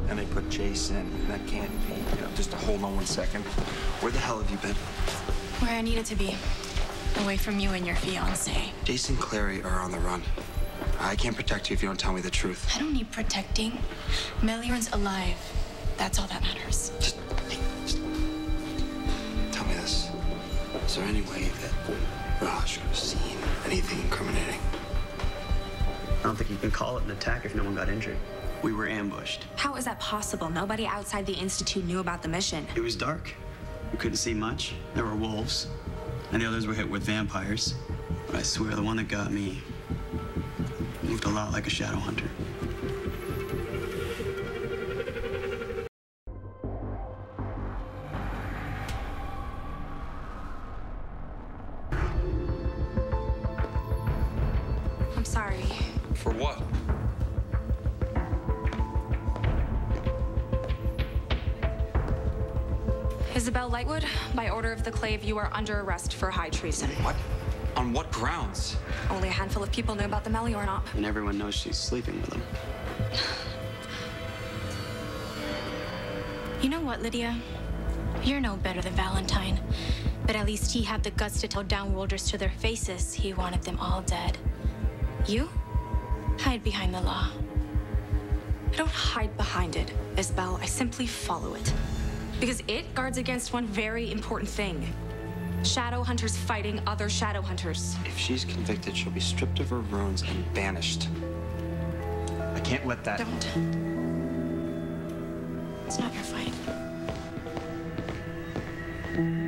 and they put Jason. That can't be. Just hold on 1 second. Where the hell have you been? Where I needed to be. Away from you and your fiancé. Jason Clary are on the run. I can't protect you if you don't tell me the truth. I don't need protecting. Meliorn's alive. That's all that matters. Just tell me this. Is there any way that Raj could have seen anything incriminating? I don't think you can call it an attack if no one got injured. We were ambushed. How is that possible? Nobody outside the Institute knew about the mission. It was dark. We couldn't see much. There were wolves, and the others were hit with vampires. But I swear the one that got me looked a lot like a shadow hunter. I'm sorry. For what? Isabel Lightwood, by order of the Clave, you are under arrest for high treason. What? On what grounds? Only a handful of people knew about the Meliorn op. And everyone knows she's sleeping with him. You know what, Lydia? You're no better than Valentine. But at least he had the guts to tell downworlders to their faces he wanted them all dead. You? Hide behind the law. I don't hide behind it, Isabel. I simply follow it. Because it guards against one very important thing. Shadow hunters fighting other shadow hunters. If she's convicted, she'll be stripped of her runes and banished. I can't let that... Don't. It's not your fight.